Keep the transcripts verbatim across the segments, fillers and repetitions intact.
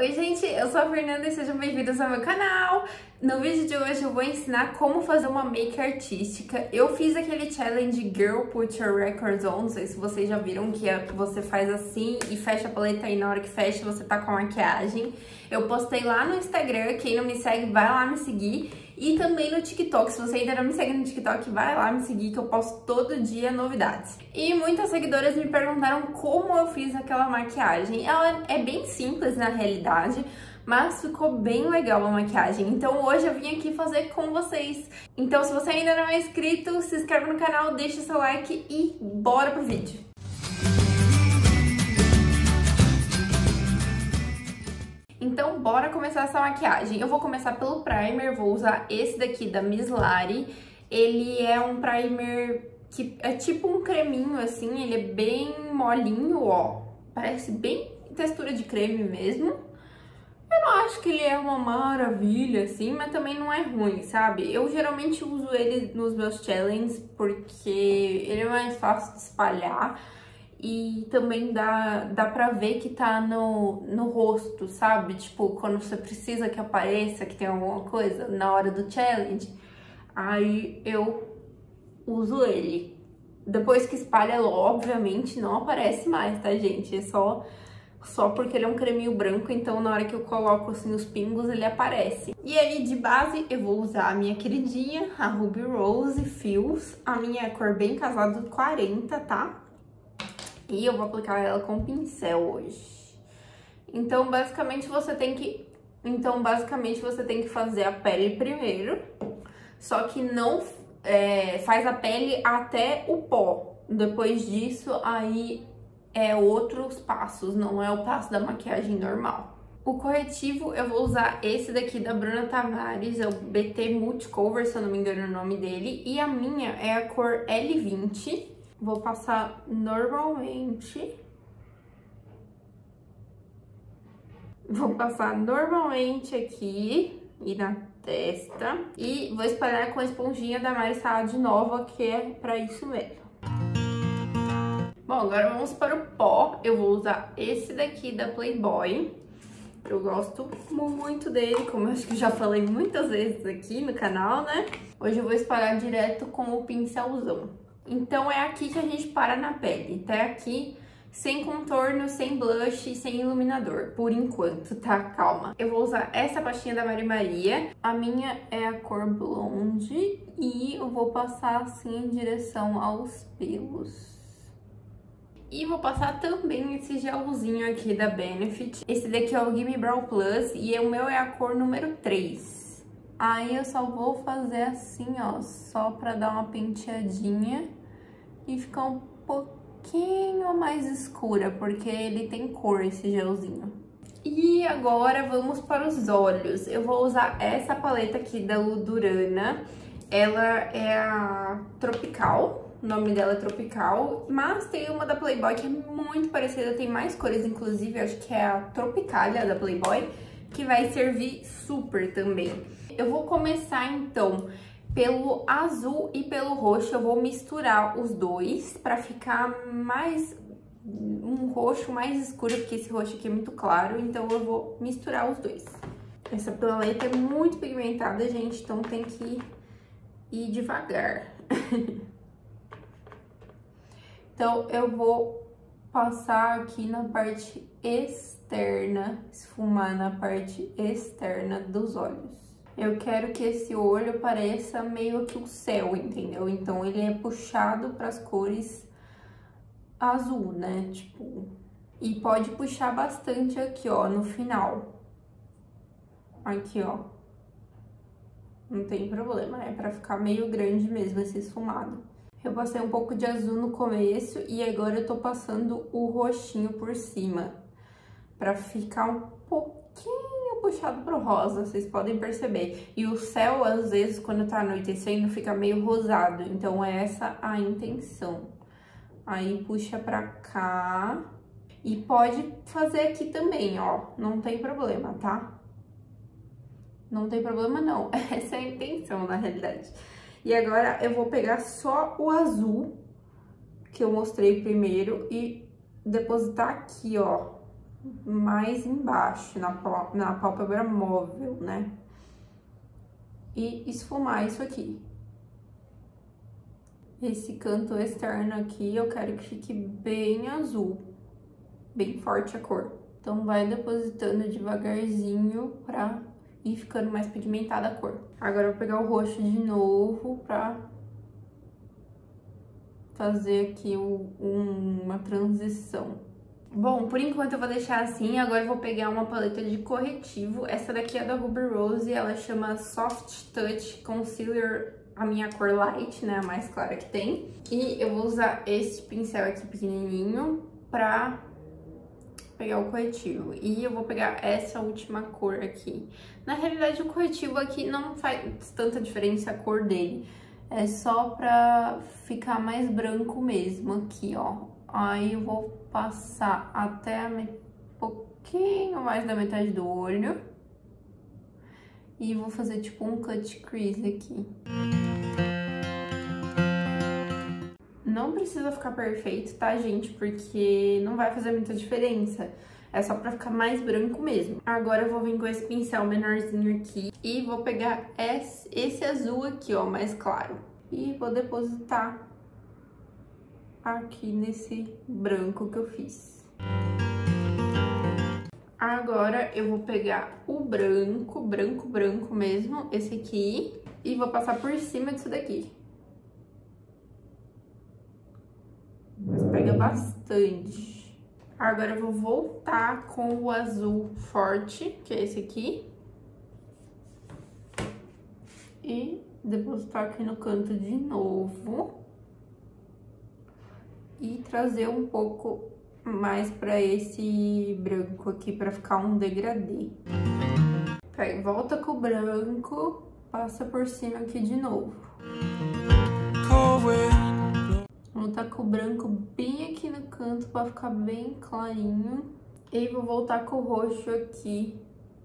Oi gente, eu sou a Fernanda e sejam bem-vindos ao meu canal. No vídeo de hoje eu vou ensinar como fazer uma make artística. Eu fiz aquele challenge Girl Put Your Records On, não sei se vocês já viram, que você faz assim e fecha a paleta e na hora que fecha você tá com a maquiagem. Eu postei lá no Instagram, quem não me segue vai lá me seguir. E também no TikTok, se você ainda não me segue no TikTok, vai lá me seguir que eu posto todo dia novidades. E muitas seguidoras me perguntaram como eu fiz aquela maquiagem. Ela é bem simples na realidade, mas ficou bem legal a maquiagem. Então hoje eu vim aqui fazer com vocês. Então se você ainda não é inscrito, se inscreve no canal, deixa seu like e bora pro vídeo. Então, bora começar essa maquiagem. Eu vou começar pelo primer, vou usar esse daqui da Miss Lari. Ele é um primer que é tipo um creminho, assim, ele é bem molinho, ó. Parece bem textura de creme mesmo. Eu não acho que ele é uma maravilha, assim, mas também não é ruim, sabe? Eu geralmente uso ele nos meus challenges porque ele é mais fácil de espalhar. E também dá, dá pra ver que tá no, no rosto, sabe? Tipo, quando você precisa que apareça, que tem alguma coisa na hora do challenge. Aí eu uso ele. Depois que espalha, obviamente, não aparece mais, tá, gente? É só, só porque ele é um creminho branco, então na hora que eu coloco, assim, os pingos, ele aparece. E aí, de base, eu vou usar a minha queridinha, a Ruby Rose Fields. A minha é cor bem casada quarenta, tá? E eu vou aplicar ela com pincel hoje. Então, basicamente, você tem que... Então, basicamente, você tem que fazer a pele primeiro. Só que não é, faz a pele até o pó. Depois disso, aí é outros passos. Não é o passo da maquiagem normal. O corretivo, eu vou usar esse daqui da Bruna Tavares. É o B T Multicover, se eu não me engano o nome dele. E a minha é a cor L vinte. Vou passar normalmente. Vou passar normalmente aqui e na testa. E vou espalhar com a esponjinha da Mari Saad Nova, que é pra isso mesmo. Bom, agora vamos para o pó. Eu vou usar esse daqui da Playboy. Eu gosto muito dele, como eu acho que já falei muitas vezes aqui no canal, né? Hoje eu vou espalhar direto com o pincelzão. Então, é aqui que a gente para na pele, até aqui, sem contorno, sem blush, sem iluminador, por enquanto, tá? Calma. Eu vou usar essa pastinha da Mari Maria, a minha é a cor blonde e eu vou passar assim em direção aos pelos. E vou passar também esse gelzinho aqui da Benefit, esse daqui é o Gimme Brow Plus e o meu é a cor número três. Aí eu só vou fazer assim, ó, só pra dar uma penteadinha e ficar um pouquinho mais escura, porque ele tem cor, esse gelzinho. E agora vamos para os olhos. Eu vou usar essa paleta aqui da Ludurana. Ela é a Tropical, o nome dela é Tropical, mas tem uma da Playboy que é muito parecida, tem mais cores, inclusive, acho que é a Tropicalia da Playboy, que vai servir super também. Eu vou começar, então, pelo azul e pelo roxo. Eu vou misturar os dois pra ficar mais... um roxo mais escuro, porque esse roxo aqui é muito claro. Então, eu vou misturar os dois. Essa paleta é muito pigmentada, gente, então tem que ir devagar. Então, eu vou passar aqui na parte externa, esfumar na parte externa dos olhos. Eu quero que esse olho pareça meio que o céu, entendeu? Então, ele é puxado para as cores azul, né? Tipo, e pode puxar bastante aqui, ó, no final. Aqui, ó. Não tem problema, é para ficar meio grande mesmo esse esfumado. Eu passei um pouco de azul no começo e agora eu tô passando o roxinho por cima. Pra ficar um pouquinho puxado pro rosa, vocês podem perceber. E o céu, às vezes, quando tá anoitecendo, fica meio rosado. Então, é essa a intenção. Aí, puxa pra cá. E pode fazer aqui também, ó. Não tem problema, tá? Não tem problema, não. Essa é a intenção, na realidade. E agora, eu vou pegar só o azul, que eu mostrei primeiro, e depositar aqui, ó. mais embaixo, na, na pálpebra móvel, né? E esfumar isso aqui. Esse canto externo aqui eu quero que fique bem azul, bem forte a cor. Então vai depositando devagarzinho pra ir ficando mais pigmentada a cor. Agora eu vou pegar o roxo de novo pra fazer aqui o, um, uma transição. Bom, por enquanto eu vou deixar assim. Agora eu vou pegar uma paleta de corretivo. Essa daqui é da Ruby Rose, ela chama Soft Touch Concealer, a minha cor light, né, a mais clara que tem. E eu vou usar esse pincel aqui pequenininho pra pegar o corretivo. E eu vou pegar essa última cor aqui. Na realidade, o corretivo aqui não faz tanta diferença a cor dele. É só pra ficar mais branco mesmo aqui, ó. Aí eu vou passar até um pouquinho mais da metade do olho. E vou fazer tipo um cut crease aqui. Não precisa ficar perfeito, tá, gente? Porque não vai fazer muita diferença. É só pra ficar mais branco mesmo. Agora eu vou vir com esse pincel menorzinho aqui e vou pegar esse, esse azul aqui, ó, mais claro. E vou depositar aqui nesse branco que eu fiz. Agora eu vou pegar o branco, branco, branco mesmo, esse aqui, e vou passar por cima disso daqui. Mas pega bastante. Agora eu vou voltar com o azul forte, que é esse aqui. E depositar aqui no canto de novo. E trazer um pouco mais pra esse branco aqui, pra ficar um degradê. Pega, volta com o branco, passa por cima aqui de novo. Vou botar com o branco bem aqui no canto pra ficar bem clarinho. E vou voltar com o roxo aqui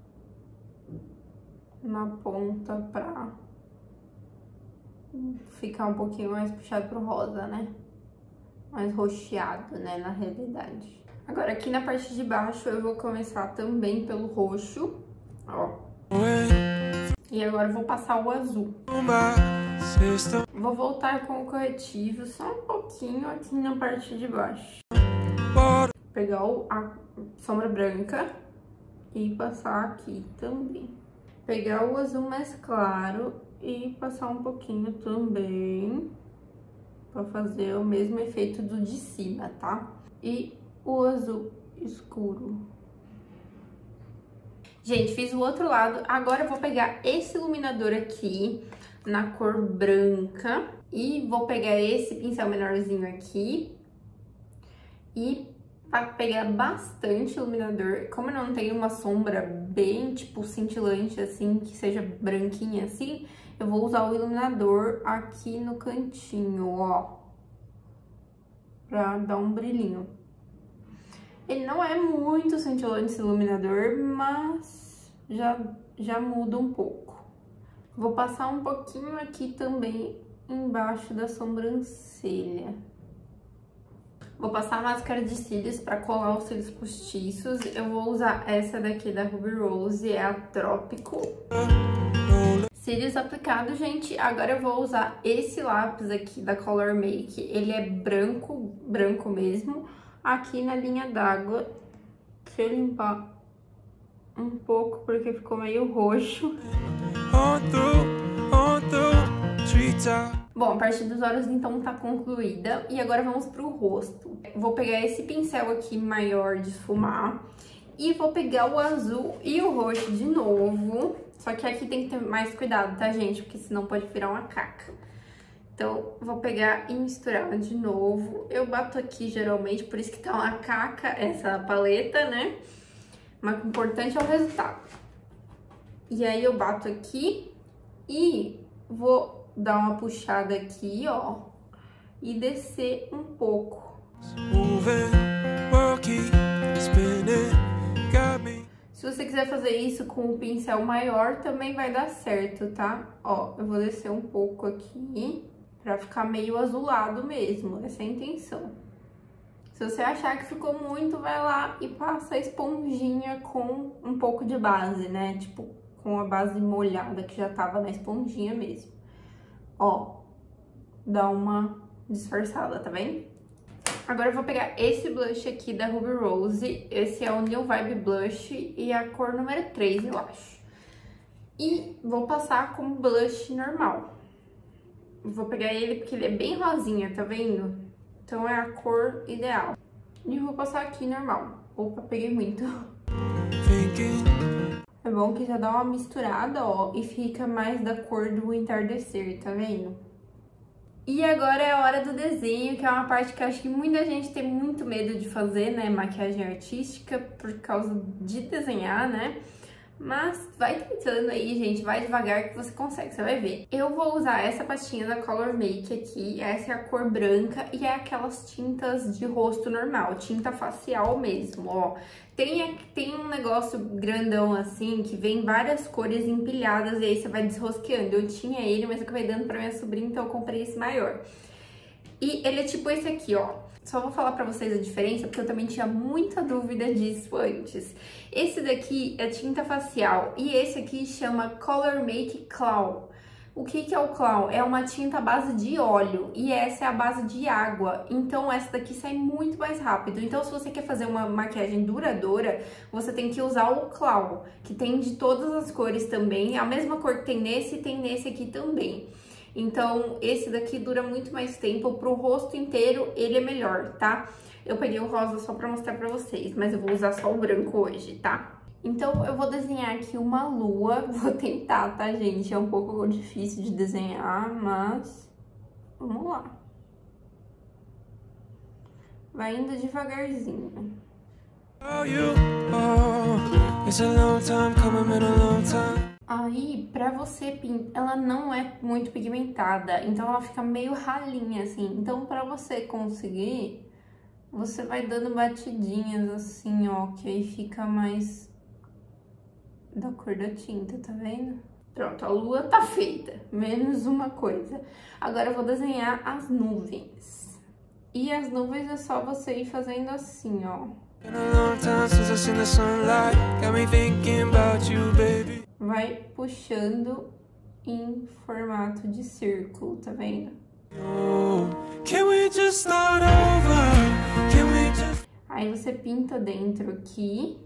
na ponta pra ficar um pouquinho mais puxado pro rosa, né? Mais roxeado, né, na realidade. Agora aqui na parte de baixo eu vou começar também pelo roxo, ó. E agora eu vou passar o azul. Vou voltar com o corretivo só um pouquinho aqui na parte de baixo. Pegar a sombra branca e passar aqui também. Pegar o azul mais claro e passar um pouquinho também, pra fazer o mesmo efeito do de cima, tá? E o azul escuro. Gente, fiz o outro lado. Agora eu vou pegar esse iluminador aqui, na cor branca. E vou pegar esse pincel menorzinho aqui. E pra pegar bastante iluminador, como eu não tenho uma sombra bem, tipo, cintilante, assim, que seja branquinha assim, eu vou usar o iluminador aqui no cantinho, ó. Pra dar um brilhinho. Ele não é muito cintilante esse iluminador, mas já, já muda um pouco. Vou passar um pouquinho aqui também embaixo da sobrancelha. Vou passar a máscara de cílios pra colar os cílios postiços. Eu vou usar essa daqui da Ruby Rose, é a Trópico. Cílios aplicados, gente. Agora eu vou usar esse lápis aqui da Color Make. Ele é branco, branco mesmo. Aqui na linha d'água. Deixa eu limpar um pouco, porque ficou meio roxo. Bom, a parte dos olhos então tá concluída. E agora vamos pro rosto. Vou pegar esse pincel aqui maior de esfumar. E vou pegar o azul e o roxo de novo. Só que aqui tem que ter mais cuidado, tá, gente? Porque senão pode virar uma caca. Então, vou pegar e misturar de novo. Eu bato aqui, geralmente, por isso que tá uma caca essa paleta, né? Mas o importante é o resultado. E aí, eu bato aqui e vou dar uma puxada aqui, ó. E descer um pouco. Se você quiser fazer isso com um pincel maior, também vai dar certo, tá? Ó, eu vou descer um pouco aqui, pra ficar meio azulado mesmo, essa é a intenção. Se você achar que ficou muito, vai lá e passa a esponjinha com um pouco de base, né? Tipo, com a base molhada que já tava na esponjinha mesmo. Ó, dá uma disfarçada, tá vendo? Agora eu vou pegar esse blush aqui da Ruby Rose. Esse é o New Vibe Blush e a cor número três, eu acho. E vou passar como blush normal. Vou pegar ele porque ele é bem rosinha, tá vendo? Então é a cor ideal. E vou passar aqui normal. Opa, peguei muito. É bom que já dá uma misturada, ó, e fica mais da cor do entardecer, tá vendo? E agora é a hora do desenho, que é uma parte que eu acho que muita gente tem muito medo de fazer, né? Maquiagem artística, por causa de desenhar, né? Mas vai tentando aí, gente, vai devagar que você consegue, você vai ver. Eu vou usar essa pastinha da Color Make aqui, essa é a cor branca e é aquelas tintas de rosto normal, tinta facial mesmo, ó. Tem, tem um negócio grandão assim, que vem várias cores empilhadas e aí você vai desrosqueando. Eu tinha ele, mas eu acabei dando pra minha sobrinha, então eu comprei esse maior. E ele é tipo esse aqui, ó. Só vou falar pra vocês a diferença, porque eu também tinha muita dúvida disso antes. Esse daqui é tinta facial e esse aqui chama Color Make Clown. O que que é o Clown? É uma tinta à base de óleo e essa é a base de água. Então essa daqui sai muito mais rápido. Então se você quer fazer uma maquiagem duradoura, você tem que usar o Clown, que tem de todas as cores também. A mesma cor que tem nesse, tem nesse aqui também. Então, esse daqui dura muito mais tempo, pro rosto inteiro ele é melhor, tá? Eu peguei o rosa só pra mostrar pra vocês, mas eu vou usar só o branco hoje, tá? Então, eu vou desenhar aqui uma lua, vou tentar, tá, gente? É um pouco difícil de desenhar, mas vamos lá. Vai indo devagarzinho. Oh, you, oh, it's a long time coming, been a long time. Aí, pra você pintar, ela não é muito pigmentada, então ela fica meio ralinha, assim. Então, pra você conseguir, você vai dando batidinhas, assim, ó, que aí fica mais da cor da tinta, tá vendo? Pronto, a lua tá feita, menos uma coisa. Agora eu vou desenhar as nuvens. E as nuvens é só você ir fazendo assim, ó. Vai puxando em formato de círculo, tá vendo? Aí você pinta dentro aqui.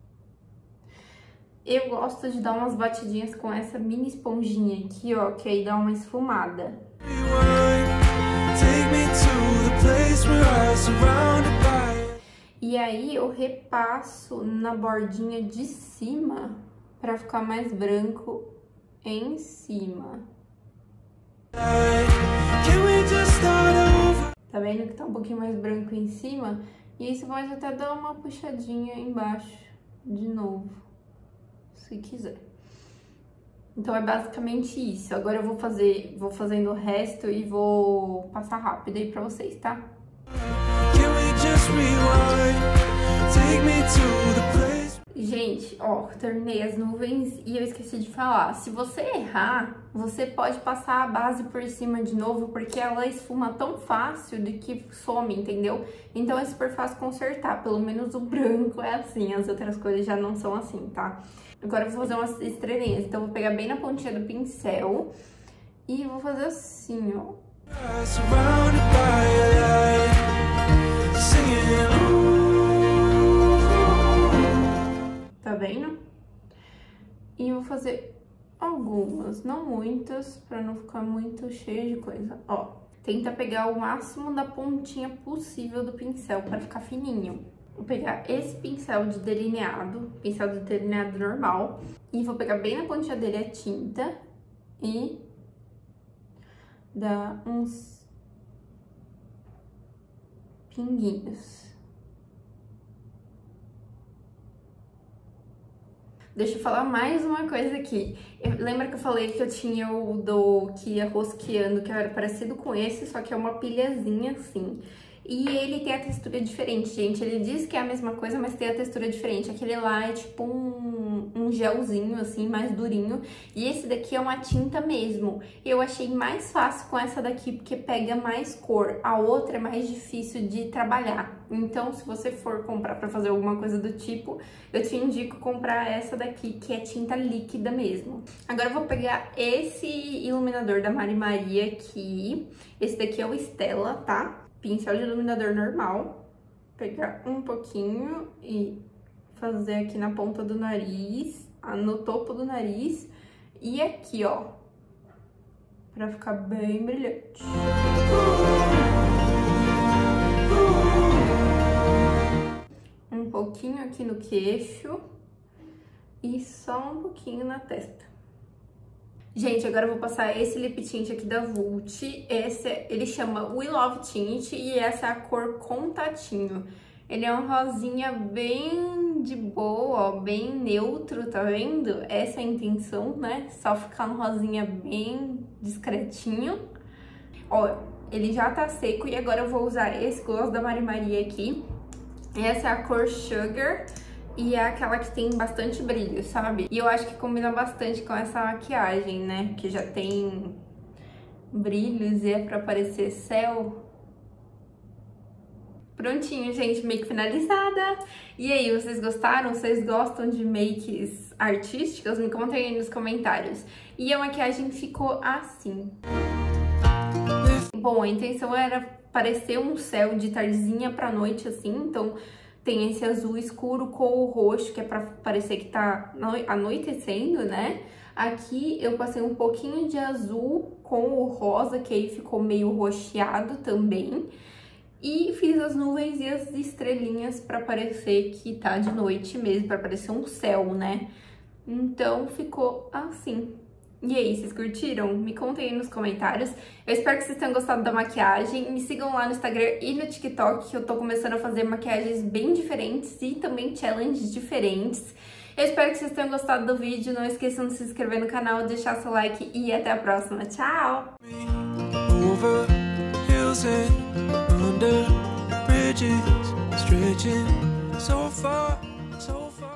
Eu gosto de dar umas batidinhas com essa mini esponjinha aqui, ó, que aí dá uma esfumada. E aí eu repasso na bordinha de cima pra ficar mais branco em cima. Tá vendo que tá um pouquinho mais branco em cima? E aí você pode até dar uma puxadinha embaixo de novo, se quiser. Então é basicamente isso. Agora eu vou fazer, vou fazendo o resto e vou passar rápido aí pra vocês, tá? Gente, ó, terminei as nuvens e eu esqueci de falar. Se você errar, você pode passar a base por cima de novo, porque ela esfuma tão fácil de que some, entendeu? Então é super fácil consertar, pelo menos o branco é assim, as outras cores já não são assim, tá? Agora eu vou fazer umas estrelinhas, então eu vou pegar bem na pontinha do pincel e vou fazer assim, ó. Tá vendo? E eu vou fazer algumas, não muitas, pra não ficar muito cheio de coisa. Ó, tenta pegar o máximo da pontinha possível do pincel pra ficar fininho. Vou pegar esse pincel de delineado, pincel de delineado normal, e vou pegar bem na pontinha dele a tinta e dar uns pinguinhos. Deixa eu falar mais uma coisa aqui. Eu, lembra que eu falei que eu tinha o do que ia rosqueando, que era parecido com esse, só que é uma pilhazinha assim. E ele tem a textura diferente, gente. Ele diz que é a mesma coisa, mas tem a textura diferente. Aquele lá é tipo um, um gelzinho, assim, mais durinho. E esse daqui é uma tinta mesmo. Eu achei mais fácil com essa daqui, porque pega mais cor. A outra é mais difícil de trabalhar. Então, se você for comprar pra fazer alguma coisa do tipo, eu te indico comprar essa daqui, que é tinta líquida mesmo. Agora eu vou pegar esse iluminador da Mari Maria aqui. Esse daqui é o Stella, tá? Pincel de iluminador normal. Pegar um pouquinho e fazer aqui na ponta do nariz, no topo do nariz e aqui, ó, pra ficar bem brilhante. Um pouquinho aqui no queixo e só um pouquinho na testa. Gente, agora eu vou passar esse lip tint aqui da Vult. Esse, ele chama We Love Tint e essa é a cor Contatinho. Ele é um rosinha bem de boa, ó, bem neutro, tá vendo? Essa é a intenção, né? Só ficar um rosinha bem discretinho. Ó, ele já tá seco e agora eu vou usar esse gloss da Mari Maria aqui. Essa é a cor Sugar. E é aquela que tem bastante brilho, sabe? E eu acho que combina bastante com essa maquiagem, né? Que já tem brilhos e é pra parecer céu. Prontinho, gente, make finalizada. E aí, vocês gostaram? Vocês gostam de makes artísticas? Me contem aí nos comentários. E a maquiagem ficou assim. Bom, a intenção era parecer um céu de tardezinha pra noite, assim, então... Tem esse azul escuro com o roxo, que é pra parecer que tá anoitecendo, né? Aqui eu passei um pouquinho de azul com o rosa, que aí ficou meio roxeado também. E fiz as nuvens e as estrelinhas pra parecer que tá de noite mesmo, pra parecer um céu, né? Então ficou assim. E aí, vocês curtiram? Me contem aí nos comentários. Eu espero que vocês tenham gostado da maquiagem. Me sigam lá no Instagram e no TikTok, que eu tô começando a fazer maquiagens bem diferentes e também challenges diferentes. Eu espero que vocês tenham gostado do vídeo. Não esqueçam de se inscrever no canal, deixar seu like e até a próxima. Tchau! Over hills and under bridges, stretching so far, so far.